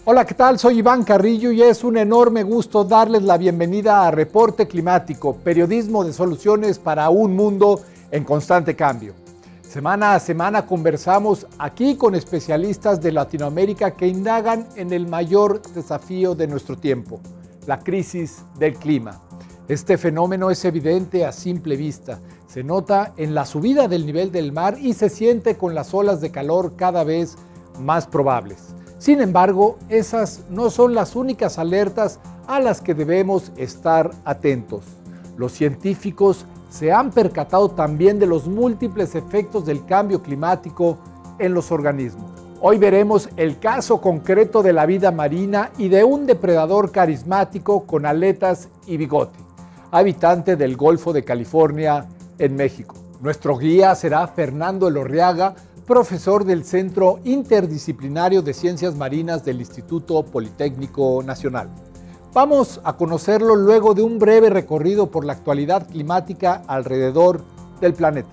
Hola, ¿qué tal? Soy Iván Carrillo y es un enorme gusto darles la bienvenida a Reporte Climático, periodismo de soluciones para un mundo en constante cambio. Semana a semana conversamos aquí con especialistas de Latinoamérica que indagan en el mayor desafío de nuestro tiempo, la crisis del clima. Este fenómeno es evidente a simple vista. Se nota en la subida del nivel del mar y se siente con las olas de calor cada vez más probables. Sin embargo, esas no son las únicas alertas a las que debemos estar atentos. Los científicos se han percatado también de los múltiples efectos del cambio climático en los organismos. Hoy veremos el caso concreto de la vida marina y de un depredador carismático con aletas y bigote, habitante del Golfo de California en México. Nuestro guía será Fernando Elorriaga, profesor del Centro Interdisciplinario de Ciencias Marinas del Instituto Politécnico Nacional. Vamos a conocerlo luego de un breve recorrido por la actualidad climática alrededor del planeta.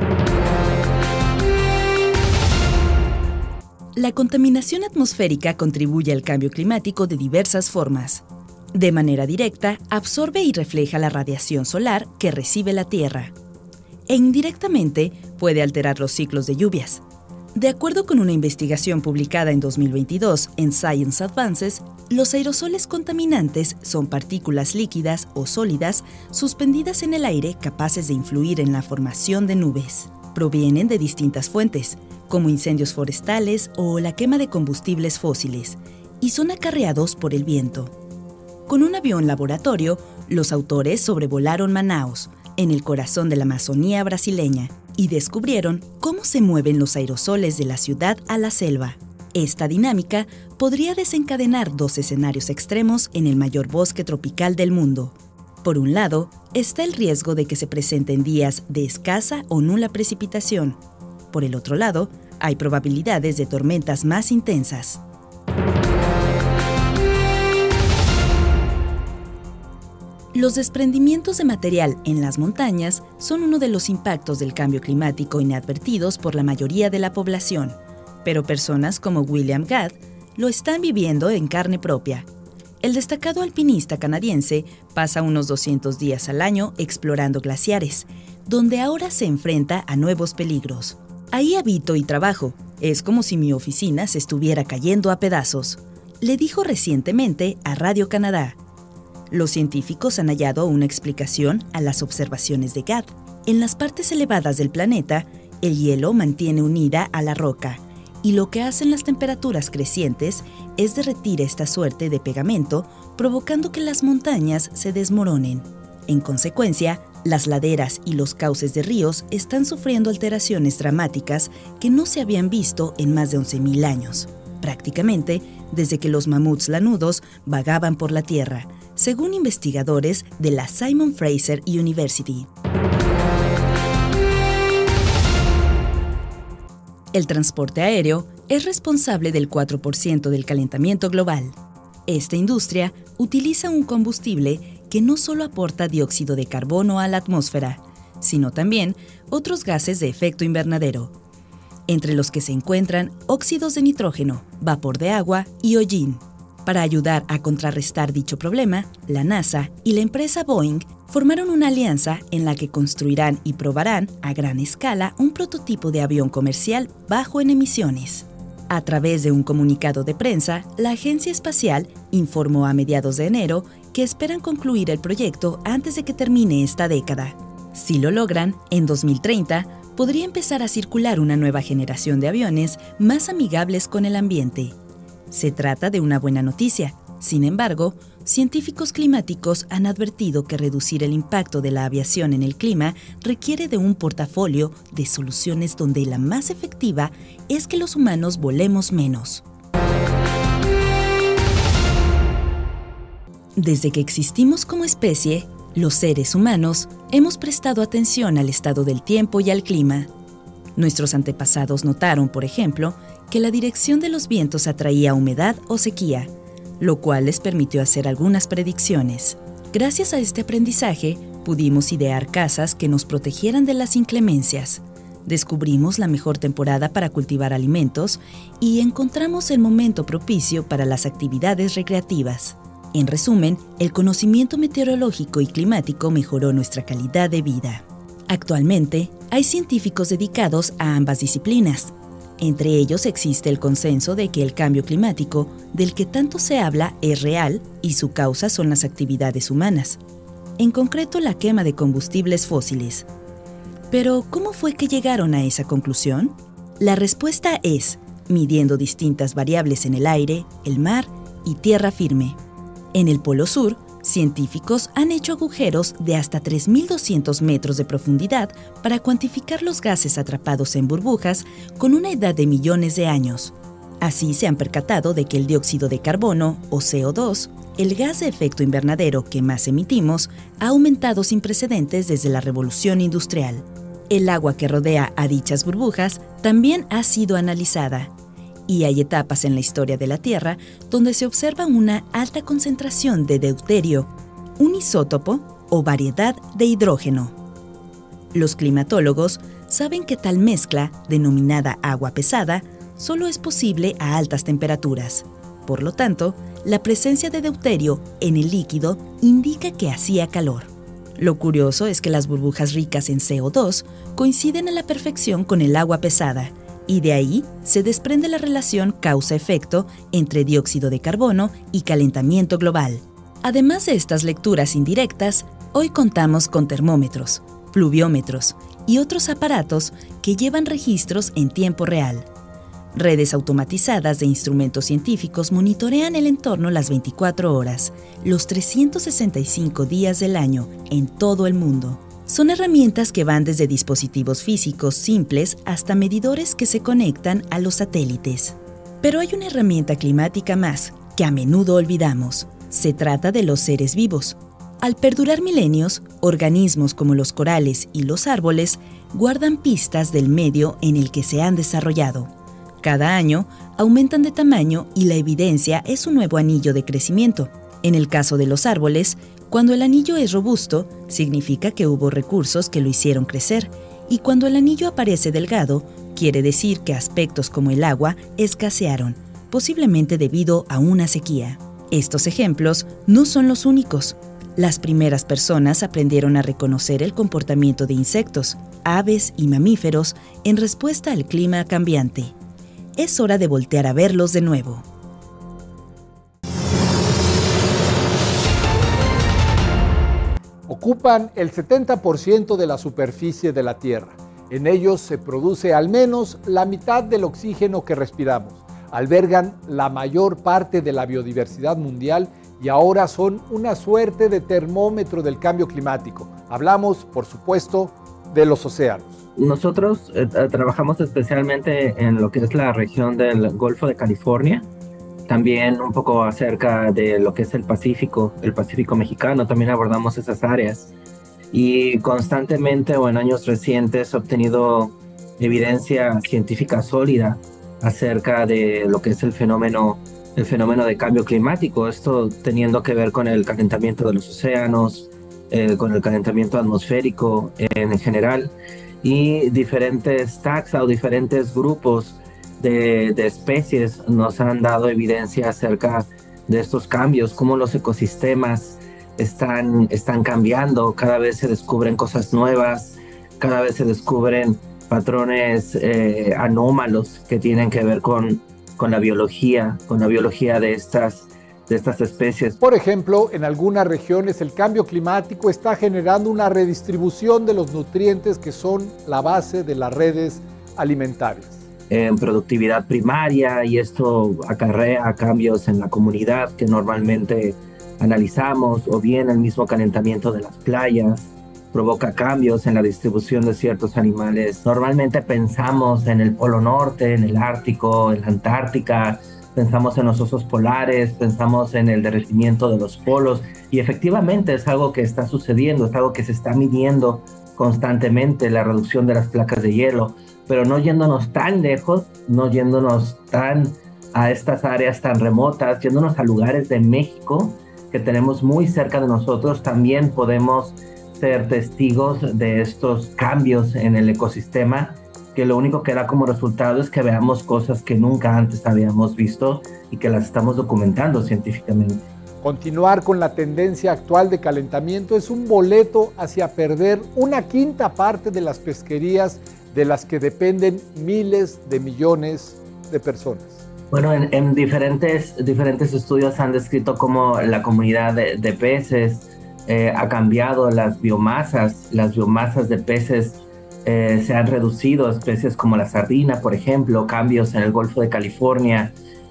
La contaminación atmosférica contribuye al cambio climático de diversas formas. De manera directa, absorbe y refleja la radiación solar que recibe la Tierra. E indirectamente puede alterar los ciclos de lluvias. De acuerdo con una investigación publicada en 2022 en Science Advances, los aerosoles contaminantes son partículas líquidas o sólidas suspendidas en el aire capaces de influir en la formación de nubes. Provienen de distintas fuentes, como incendios forestales o la quema de combustibles fósiles, y son acarreados por el viento. Con un avión laboratorio, los autores sobrevolaron Manaus, en el corazón de la Amazonía brasileña, y descubrieron cómo se mueven los aerosoles de la ciudad a la selva. Esta dinámica podría desencadenar dos escenarios extremos en el mayor bosque tropical del mundo. Por un lado, está el riesgo de que se presenten días de escasa o nula precipitación. Por el otro lado, hay probabilidades de tormentas más intensas. Los desprendimientos de material en las montañas son uno de los impactos del cambio climático inadvertidos por la mayoría de la población, pero personas como William Gadd lo están viviendo en carne propia. El destacado alpinista canadiense pasa unos 200 días al año explorando glaciares, donde ahora se enfrenta a nuevos peligros. Ahí habito y trabajo. Es como si mi oficina se estuviera cayendo a pedazos, le dijo recientemente a Radio Canadá. Los científicos han hallado una explicación a las observaciones de Gadd. En las partes elevadas del planeta, el hielo mantiene unida a la roca, y lo que hacen las temperaturas crecientes es derretir esta suerte de pegamento, provocando que las montañas se desmoronen. En consecuencia, las laderas y los cauces de ríos están sufriendo alteraciones dramáticas que no se habían visto en más de 11.000 años, prácticamente desde que los mamuts lanudos vagaban por la Tierra, según investigadores de la Simon Fraser University. El transporte aéreo es responsable del 4% del calentamiento global. Esta industria utiliza un combustible que no solo aporta dióxido de carbono a la atmósfera, sino también otros gases de efecto invernadero, entre los que se encuentran óxidos de nitrógeno, vapor de agua y hollín. Para ayudar a contrarrestar dicho problema, la NASA y la empresa Boeing formaron una alianza en la que construirán y probarán a gran escala un prototipo de avión comercial bajo en emisiones. A través de un comunicado de prensa, la agencia espacial informó a mediados de enero que esperan concluir el proyecto antes de que termine esta década. Si lo logran, en 2030 podría empezar a circular una nueva generación de aviones más amigables con el ambiente. Se trata de una buena noticia. Sin embargo, científicos climáticos han advertido que reducir el impacto de la aviación en el clima requiere de un portafolio de soluciones donde la más efectiva es que los humanos volemos menos. Desde que existimos como especie, los seres humanos hemos prestado atención al estado del tiempo y al clima. Nuestros antepasados notaron, por ejemplo, que la dirección de los vientos atraía humedad o sequía, lo cual les permitió hacer algunas predicciones. Gracias a este aprendizaje, pudimos idear casas que nos protegieran de las inclemencias. descubrimos la mejor temporada para cultivar alimentos y encontramos el momento propicio para las actividades recreativas. En resumen, el conocimiento meteorológico y climático mejoró nuestra calidad de vida. Actualmente, hay científicos dedicados a ambas disciplinas. Entre ellos existe el consenso de que el cambio climático, del que tanto se habla, es real y su causa son las actividades humanas, en concreto la quema de combustibles fósiles. Pero, ¿cómo fue que llegaron a esa conclusión? La respuesta es, midiendo distintas variables en el aire, el mar y tierra firme. En el Polo Sur, científicos han hecho agujeros de hasta 3.200 metros de profundidad para cuantificar los gases atrapados en burbujas con una edad de millones de años. Así se han percatado de que el dióxido de carbono, o CO2, el gas de efecto invernadero que más emitimos, ha aumentado sin precedentes desde la Revolución Industrial. El agua que rodea a dichas burbujas también ha sido analizada. Y hay etapas en la historia de la Tierra donde se observa una alta concentración de deuterio, un isótopo o variedad de hidrógeno. Los climatólogos saben que tal mezcla, denominada agua pesada, solo es posible a altas temperaturas. Por lo tanto, la presencia de deuterio en el líquido indica que hacía calor. Lo curioso es que las burbujas ricas en CO2 coinciden a la perfección con el agua pesada, y de ahí se desprende la relación causa-efecto entre dióxido de carbono y calentamiento global. Además de estas lecturas indirectas, hoy contamos con termómetros, pluviómetros y otros aparatos que llevan registros en tiempo real. Redes automatizadas de instrumentos científicos monitorean el entorno las 24 horas, los 365 días del año, en todo el mundo. Son herramientas que van desde dispositivos físicos simples hasta medidores que se conectan a los satélites. Pero hay una herramienta climática más, que a menudo olvidamos. Se trata de los seres vivos. Al perdurar milenios, organismos como los corales y los árboles guardan pistas del medio en el que se han desarrollado. Cada año aumentan de tamaño y la evidencia es un nuevo anillo de crecimiento. En el caso de los árboles, cuando el anillo es robusto, significa que hubo recursos que lo hicieron crecer, y cuando el anillo aparece delgado, quiere decir que aspectos como el agua escasearon, posiblemente debido a una sequía. Estos ejemplos no son los únicos. Las primeras personas aprendieron a reconocer el comportamiento de insectos, aves y mamíferos en respuesta al clima cambiante. Es hora de voltear a verlos de nuevo. Ocupan el 70% de la superficie de la Tierra. En ellos se produce al menos la mitad del oxígeno que respiramos. Albergan la mayor parte de la biodiversidad mundial y ahora son una suerte de termómetro del cambio climático. Hablamos, por supuesto, de los océanos. Nosotros trabajamos especialmente en lo que es la región del Golfo de California, también un poco acerca de lo que es el Pacífico mexicano, también abordamos esas áreas. Y constantemente o en años recientes he obtenido evidencia científica sólida acerca de lo que es el fenómeno de cambio climático, esto teniendo que ver con el calentamiento de los océanos, con el calentamiento atmosférico en general, y diferentes taxa o diferentes grupos de especies nos han dado evidencia acerca de estos cambios, cómo los ecosistemas están cambiando, cada vez se descubren cosas nuevas, cada vez se descubren patrones anómalos que tienen que ver con la biología de estas especies. Por ejemplo, en algunas regiones el cambio climático está generando una redistribución de los nutrientes que son la base de las redes alimentarias. En productividad primaria, y esto acarrea cambios en la comunidad que normalmente analizamos, o bien el mismo calentamiento de las playas provoca cambios en la distribución de ciertos animales. Normalmente pensamos en el Polo Norte, en el Ártico, en la Antártica, pensamos en los osos polares, pensamos en el derretimiento de los polos, y efectivamente es algo que está sucediendo, es algo que se está midiendo constantemente, la reducción de las placas de hielo, pero no yéndonos tan lejos, no yéndonos tan a estas áreas tan remotas, yéndonos a lugares de México que tenemos muy cerca de nosotros, también podemos ser testigos de estos cambios en el ecosistema que lo único que da como resultado es que veamos cosas que nunca antes habíamos visto y que las estamos documentando científicamente. Continuar con la tendencia actual de calentamiento es un boleto hacia perder una quinta parte de las pesquerías de las que dependen miles de millones de personas. Bueno, en diferentes estudios han descrito cómo la comunidad de peces ha cambiado las biomasas de peces se han reducido, especies como la sardina, por ejemplo, cambios en el Golfo de California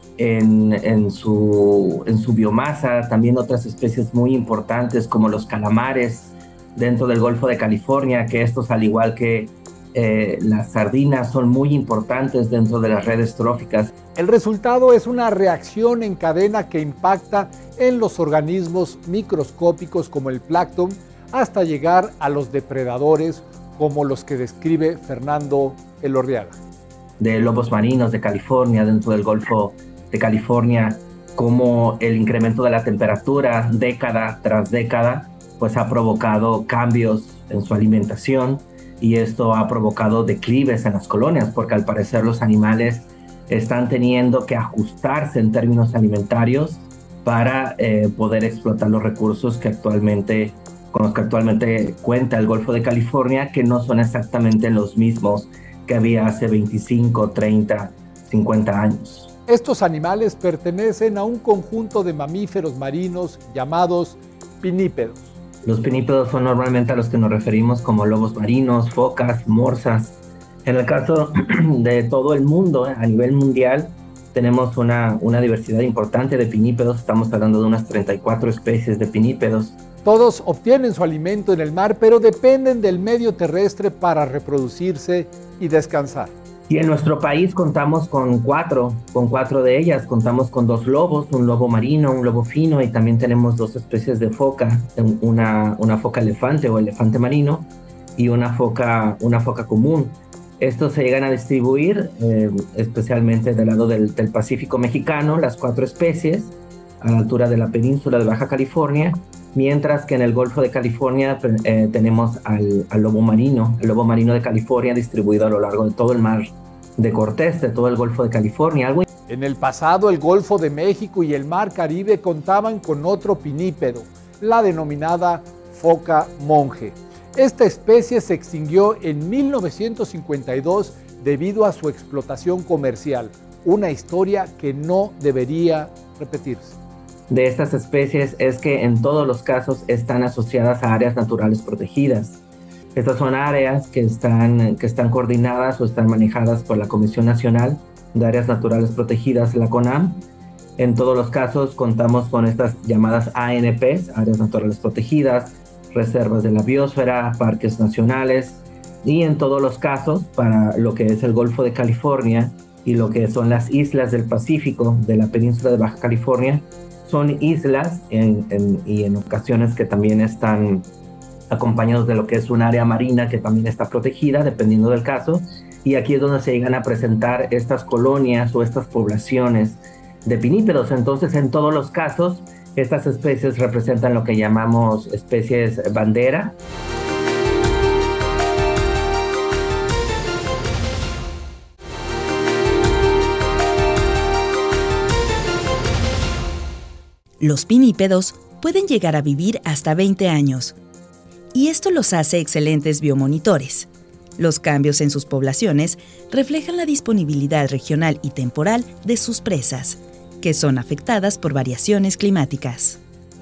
en su biomasa, también otras especies muy importantes como los calamares dentro del Golfo de California, que estos, al igual que las sardinas, son muy importantes dentro de las redes tróficas. El resultado es una reacción en cadena que impacta en los organismos microscópicos como el plancton hasta llegar a los depredadores como los que describe Fernando Elorriaga. De lobos marinos de California, dentro del Golfo de California, como el incremento de la temperatura década tras década, pues ha provocado cambios en su alimentación, y esto ha provocado declives en las colonias, porque al parecer los animales están teniendo que ajustarse en términos alimentarios para poder explotar los recursos con los que actualmente cuenta el Golfo de California, que no son exactamente los mismos que había hace 25, 30, 50 años. Estos animales pertenecen a un conjunto de mamíferos marinos llamados pinípedos. Los pinípedos son normalmente a los que nos referimos como lobos marinos, focas, morsas. En el caso de todo el mundo, a nivel mundial, tenemos una diversidad importante de pinípedos. Estamos hablando de unas 34 especies de pinípedos. Todos obtienen su alimento en el mar, pero dependen del medio terrestre para reproducirse y descansar. Y en nuestro país contamos con cuatro de ellas. Contamos con 2 lobos, un lobo marino, un lobo fino, y también tenemos 2 especies de foca, una foca elefante o elefante marino y una foca común. Estos se llegan a distribuir especialmente del lado del Pacífico mexicano, las 4 especies, a la altura de la península de Baja California, mientras que en el Golfo de California tenemos al lobo marino, el lobo marino de California, distribuido a lo largo de todo el mar de Cortés, de todo el Golfo de California. En el pasado, el Golfo de México y el Mar Caribe contaban con otro pinípedo, la denominada foca monje. Esta especie se extinguió en 1952 debido a su explotación comercial, una historia que no debería repetirse. De estas especies es que en todos los casos están asociadas a áreas naturales protegidas. Estas son áreas que están coordinadas o están manejadas por la Comisión Nacional de Áreas Naturales Protegidas, la CONAM. En todos los casos contamos con estas llamadas ANPs, Áreas Naturales Protegidas, reservas de la biosfera, parques nacionales, y en todos los casos, para lo que es el Golfo de California y lo que son las islas del Pacífico de la península de Baja California, son islas y en ocasiones que también están acompañados de lo que es un área marina que también está protegida, dependiendo del caso, y aquí es donde se llegan a presentar estas colonias o estas poblaciones de pinípedos. Entonces, en todos los casos, estas especies representan lo que llamamos especies bandera. Los pinípedos pueden llegar a vivir hasta 20 años, y esto los hace excelentes biomonitores. Los cambios en sus poblaciones reflejan la disponibilidad regional y temporal de sus presas, que son afectadas por variaciones climáticas.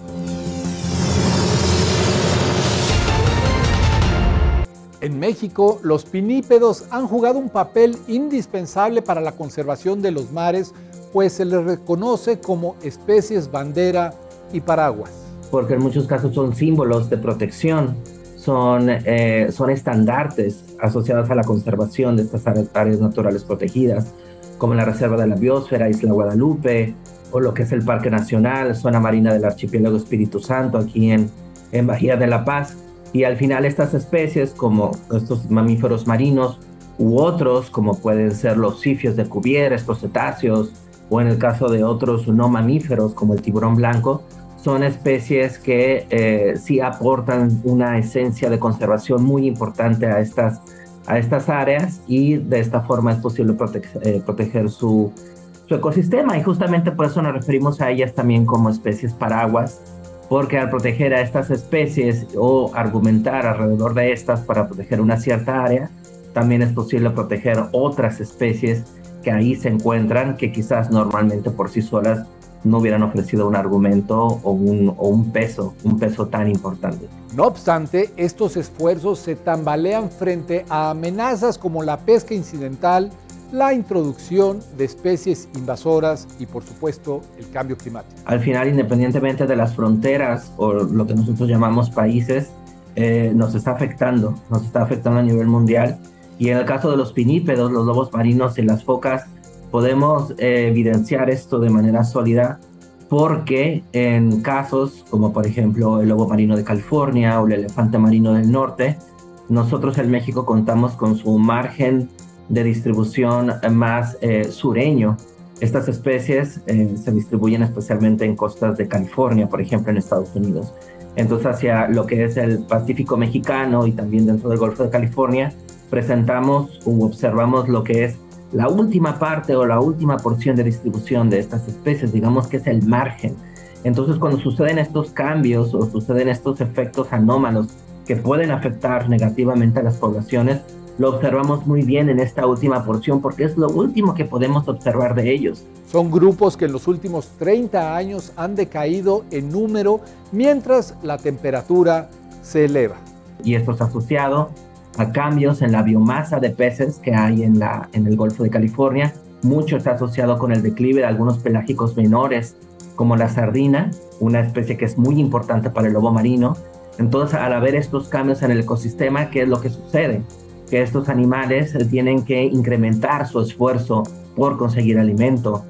En México, los pinípedos han jugado un papel indispensable para la conservación de los mares, pues se les reconoce como especies bandera y paraguas. Porque en muchos casos son símbolos de protección, son estandartes asociados a la conservación de estas áreas naturales protegidas, como la Reserva de la Biosfera, Isla Guadalupe, o lo que es el Parque Nacional, Zona Marina del Archipiélago Espíritu Santo, aquí en Bahía de la Paz. Y al final estas especies, como estos mamíferos marinos u otros, como pueden ser los sifios de Cuvier, estos cetáceos, o en el caso de otros no mamíferos como el tiburón blanco, son especies que sí aportan una esencia de conservación muy importante a estas a estas áreas y de esta forma es posible proteger su ecosistema, y justamente por eso nos referimos a ellas también como especies paraguas, porque al proteger a estas especies o argumentar alrededor de estas para proteger una cierta área, también es posible proteger otras especies que ahí se encuentran, que quizás normalmente por sí solas no hubieran ofrecido un argumento o un peso tan importante. No obstante, estos esfuerzos se tambalean frente a amenazas como la pesca incidental, la introducción de especies invasoras y, por supuesto, el cambio climático. Al final, independientemente de las fronteras o lo que nosotros llamamos países, nos está afectando a nivel mundial. Y en el caso de los pinípedos, los lobos marinos y las focas, podemos evidenciar esto de manera sólida porque en casos como por ejemplo el lobo marino de California o el elefante marino del norte, nosotros en México contamos con su margen de distribución más sureño. Estas especies se distribuyen especialmente en costas de California, por ejemplo, en Estados Unidos. Entonces, hacia lo que es el Pacífico mexicano y también dentro del Golfo de California, presentamos o observamos lo que es la última parte o la última porción de distribución de estas especies, digamos que es el margen. Entonces, cuando suceden estos cambios o suceden estos efectos anómalos que pueden afectar negativamente a las poblaciones, lo observamos muy bien en esta última porción porque es lo último que podemos observar de ellos. Son grupos que en los últimos 30 años han decaído en número mientras la temperatura se eleva. Y esto está asociado a cambios en la biomasa de peces que hay en el Golfo de California. Mucho está asociado con el declive de algunos pelágicos menores, como la sardina, una especie que es muy importante para el lobo marino. Entonces, al haber estos cambios en el ecosistema, ¿qué es lo que sucede? Que estos animales tienen que incrementar su esfuerzo por conseguir alimento.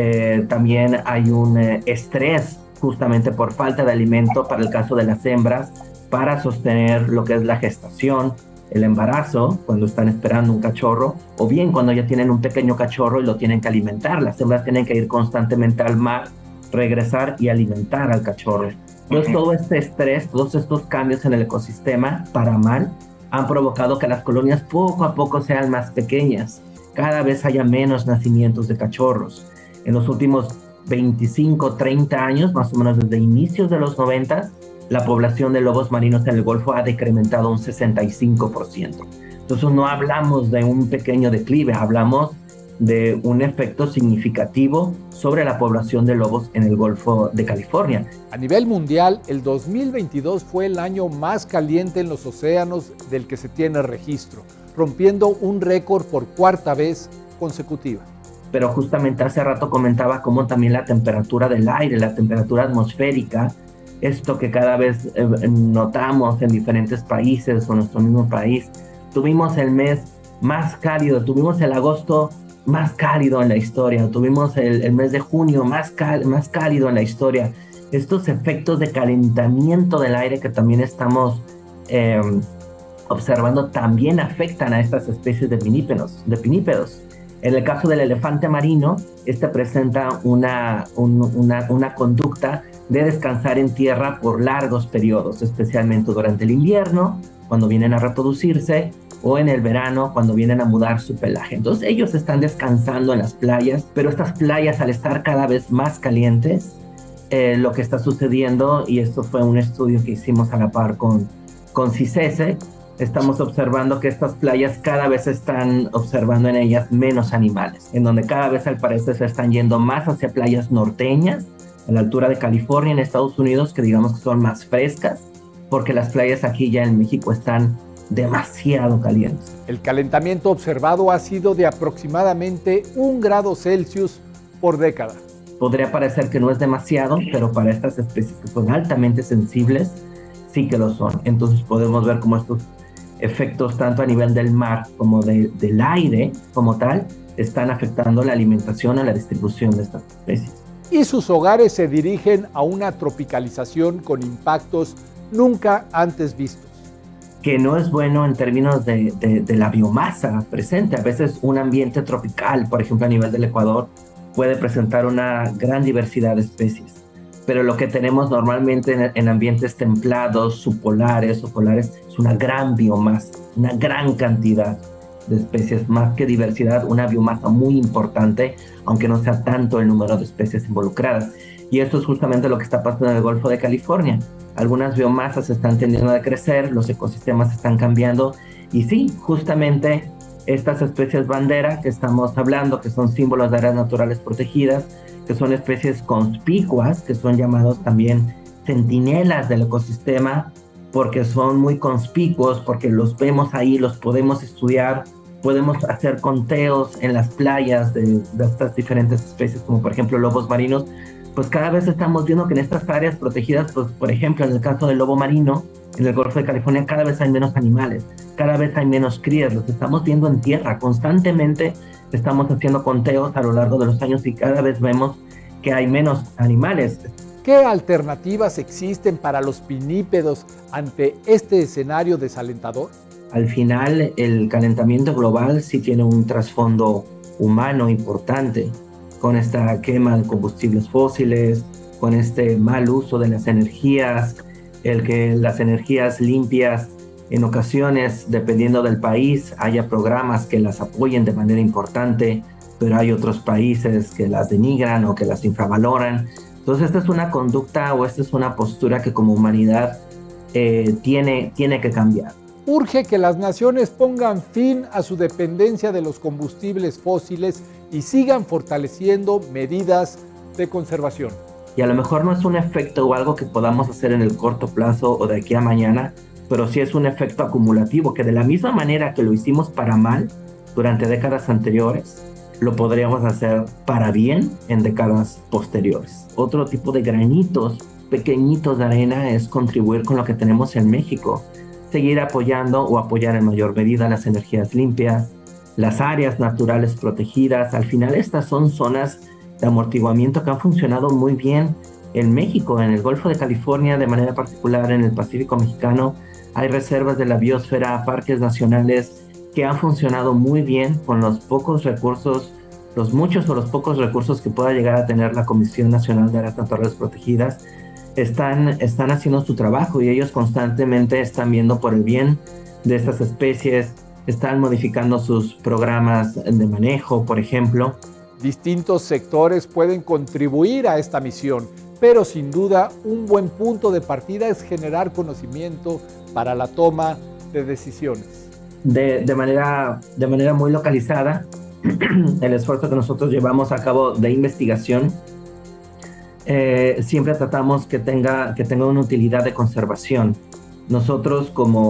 También hay un estrés justamente por falta de alimento para el caso de las hembras, para sostener lo que es la gestación, el embarazo, cuando están esperando un cachorro, o bien cuando ya tienen un pequeño cachorro y lo tienen que alimentar. Las hembras tienen que ir constantemente al mar, regresar y alimentar al cachorro. Entonces, todo este estrés, todos estos cambios en el ecosistema, para mal, han provocado que las colonias poco a poco sean más pequeñas. Cada vez haya menos nacimientos de cachorros. En los últimos 25, 30 años, más o menos desde inicios de los 90, la población de lobos marinos en el Golfo ha decrementado un 65%. Entonces no hablamos de un pequeño declive, hablamos de un efecto significativo sobre la población de lobos en el Golfo de California. A nivel mundial, el 2022 fue el año más caliente en los océanos del que se tiene registro, rompiendo un récord por cuarta vez consecutiva. Pero justamente hace rato comentaba cómo también la temperatura del aire, la temperatura atmosférica, esto que cada vez notamos en diferentes países o en nuestro mismo país. Tuvimos el mes más cálido, tuvimos el agosto más cálido en la historia, tuvimos el mes de junio más cálido en la historia. Estos efectos de calentamiento del aire que también estamos observando también afectan a estas especies de pinípedos. En el caso del elefante marino, este presenta una conducta de descansar en tierra por largos periodos, especialmente durante el invierno, cuando vienen a reproducirse, o en el verano, cuando vienen a mudar su pelaje. Entonces ellos están descansando en las playas, pero estas playas, al estar cada vez más calientes, lo que está sucediendo, y esto fue un estudio que hicimos a la par con CICESE, estamos observando que estas playas cada vez están observando en ellas menos animales, en donde cada vez al parecer se están yendo más hacia playas norteñas, a la altura de California en Estados Unidos, que digamos que son más frescas, porque las playas aquí ya en México están demasiado calientes. El calentamiento observado ha sido de aproximadamente 1 grado Celsius por década. Podría parecer que no es demasiado, pero para estas especies que son altamente sensibles, sí que lo son. Entonces podemos ver cómo estos efectos, tanto a nivel del mar como del aire como tal, están afectando la alimentación o la distribución de estas especies. Y sus hogares se dirigen a una tropicalización con impactos nunca antes vistos. Que no es bueno en términos de la biomasa presente. A veces un ambiente tropical, por ejemplo a nivel del Ecuador, puede presentar una gran diversidad de especies. pero lo que tenemos normalmente en ambientes templados, subpolares o polares, es una gran biomasa, una gran cantidad de especies, más que diversidad, una biomasa muy importante, aunque no sea tanto el número de especies involucradas. Y esto es justamente lo que está pasando en el Golfo de California. Algunas biomasas están tendiendo a crecer, los ecosistemas están cambiando, y sí, justamente estas especies bandera que estamos hablando, que son símbolos de áreas naturales protegidas, que son especies conspicuas, que son llamados también centinelas del ecosistema, porque son muy conspicuos, porque los vemos ahí, los podemos estudiar, podemos hacer conteos en las playas de estas diferentes especies, como por ejemplo lobos marinos. Pues cada vez estamos viendo que en estas áreas protegidas, pues por ejemplo en el caso del lobo marino, en el Golfo de California cada vez hay menos animales, cada vez hay menos crías, los estamos viendo en tierra, constantemente estamos haciendo conteos a lo largo de los años y cada vez vemos que hay menos animales. ¿Qué alternativas existen para los pinípedos ante este escenario desalentador? Al final, el calentamiento global sí tiene un trasfondo humano importante, con esta quema de combustibles fósiles, con este mal uso de las energías, el que las energías limpias, en ocasiones, dependiendo del país, haya programas que las apoyen de manera importante, pero hay otros países que las denigran o que las infravaloran. Entonces, esta es una conducta o esta es una postura que como humanidad tiene que cambiar. Urge que las naciones pongan fin a su dependencia de los combustibles fósiles y sigan fortaleciendo medidas de conservación. Y a lo mejor no es un efecto o algo que podamos hacer en el corto plazo o de aquí a mañana, pero sí es un efecto acumulativo, que de la misma manera que lo hicimos para mal durante décadas anteriores, lo podríamos hacer para bien en décadas posteriores. Otro tipo de granitos pequeñitos de arena es contribuir con lo que tenemos en México. Seguir apoyando o apoyar en mayor medida las energías limpias, las áreas naturales protegidas. Al final estas son zonas de amortiguamiento que han funcionado muy bien en México, en el Golfo de California, de manera particular en el Pacífico mexicano. Hay reservas de la biosfera, parques nacionales que han funcionado muy bien con los pocos recursos, los muchos o los pocos recursos que pueda llegar a tener la Comisión Nacional de Áreas Naturales Protegidas. Están haciendo su trabajo y ellos constantemente están viendo por el bien de estas especies, están modificando sus programas de manejo, por ejemplo. Distintos sectores pueden contribuir a esta misión, pero sin duda un buen punto de partida es generar conocimiento para la toma de decisiones. De manera muy localizada, el esfuerzo que nosotros llevamos a cabo de investigación siempre tratamos que tenga una utilidad de conservación. Nosotros como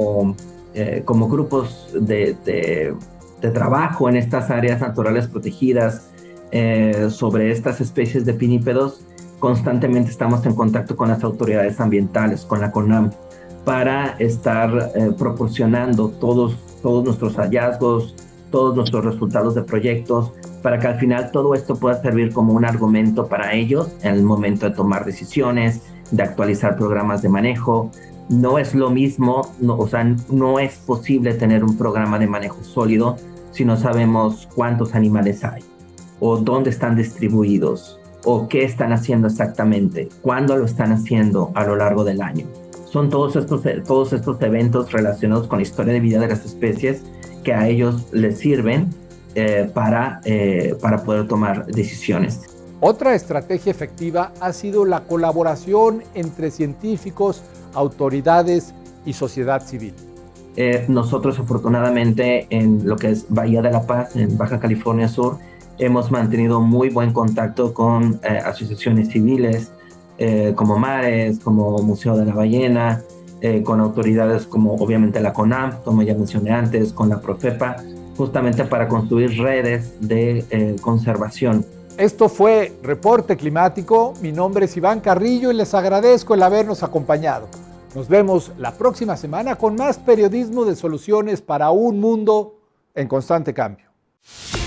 grupos de trabajo en estas áreas naturales protegidas sobre estas especies de pinípedos, constantemente estamos en contacto con las autoridades ambientales, con la CONAMP, para estar proporcionando todos nuestros hallazgos, todos nuestros resultados de proyectos, para que al final todo esto pueda servir como un argumento para ellos en el momento de tomar decisiones, de actualizar programas de manejo. No es lo mismo, no es posible tener un programa de manejo sólido si no sabemos cuántos animales hay, o dónde están distribuidos, o qué están haciendo exactamente, cuándo lo están haciendo a lo largo del año. Son todos estos eventos relacionados con la historia de vida de las especies que a ellos les sirven para poder tomar decisiones. Otra estrategia efectiva ha sido la colaboración entre científicos, autoridades y sociedad civil. Nosotros afortunadamente en lo que es Bahía de la Paz, en Baja California Sur, hemos mantenido muy buen contacto con asociaciones civiles como Mares, como Museo de la Ballena, con autoridades como obviamente la CONAMP, como ya mencioné antes, con la Profepa, justamente para construir redes de conservación. Esto fue Reporte Climático. Mi nombre es Iván Carrillo y les agradezco el habernos acompañado. Nos vemos la próxima semana con más periodismo de soluciones para un mundo en constante cambio.